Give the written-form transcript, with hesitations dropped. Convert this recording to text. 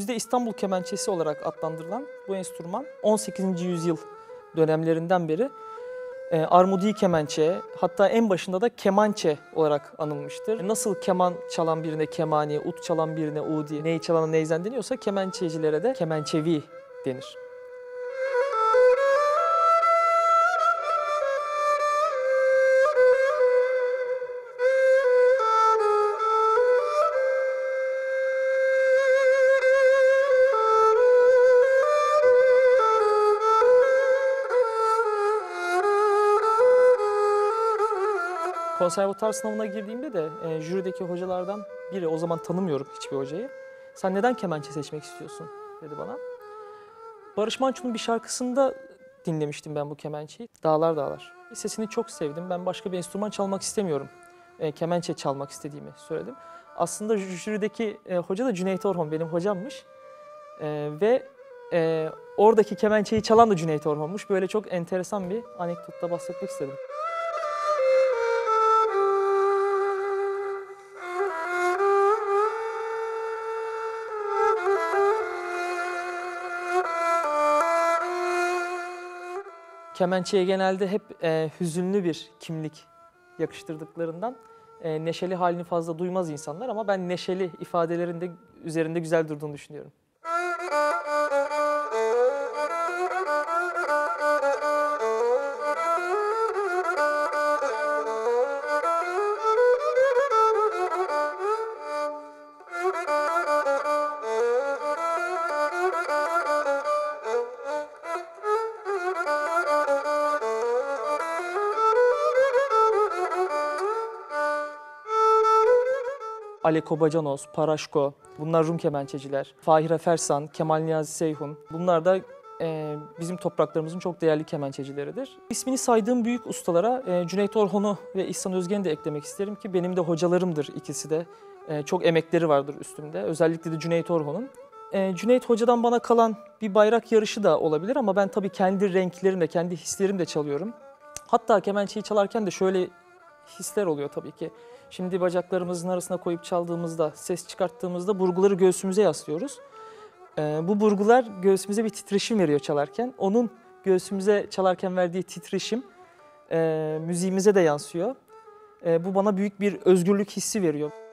Günümüzde İstanbul kemençesi olarak adlandırılan bu enstrüman 18. yüzyıl dönemlerinden beri armudi kemençe, hatta en başında da kemançe olarak anılmıştır. Nasıl keman çalan birine kemani, ut çalan birine udi, ney çalana neyzen deniyorsa kemençecilere de kemençevi denir. Konservatuar sınavına girdiğimde de jürideki hocalardan biri, o zaman tanımıyorum hiçbir hocayı, "Sen neden kemençe seçmek istiyorsun?" dedi bana. Barış Manço'nun bir şarkısında dinlemiştim ben bu kemençeyi. Dağlar Dağlar. Sesini çok sevdim. Ben başka bir enstrüman çalmak istemiyorum. Kemençe çalmak istediğimi söyledim. Aslında jürideki hoca da Cüneyt Orhon, benim hocammış. Ve oradaki kemençeyi çalan da Cüneyt Orhon'muş. Böyle çok enteresan bir anekdotla bahsetmek istedim. Kemençeye genelde hep hüzünlü bir kimlik yakıştırdıklarından neşeli halini fazla duymaz insanlar, ama ben neşeli ifadelerin de üzerinde güzel durduğunu düşünüyorum. Aleko Bacanos, Paraşko, bunlar Rum kemençeciler. Fahire Fersan, Kemal Niyazi Seyhun, bunlar da bizim topraklarımızın çok değerli kemençecileridir. İsmini saydığım büyük ustalara Cüneyt Orhon'u ve İhsan Özgen'i de eklemek isterim ki benim de hocalarımdır ikisi de. Çok emekleri vardır üstümde, özellikle de Cüneyt Orhon'un. Cüneyt Hoca'dan bana kalan bir bayrak yarışı da olabilir, ama ben tabii kendi renklerimle, kendi hislerimle çalıyorum. Hatta kemençeyi çalarken de şöyle hisler oluyor tabii ki. Şimdi bacaklarımızın arasına koyup çaldığımızda, ses çıkarttığımızda burguları göğsümüze yaslıyoruz. Bu burgular göğsümüze bir titreşim veriyor çalarken. Onun göğsümüze çalarken verdiği titreşim müziğimize de yansıyor. Bu bana büyük bir özgürlük hissi veriyor.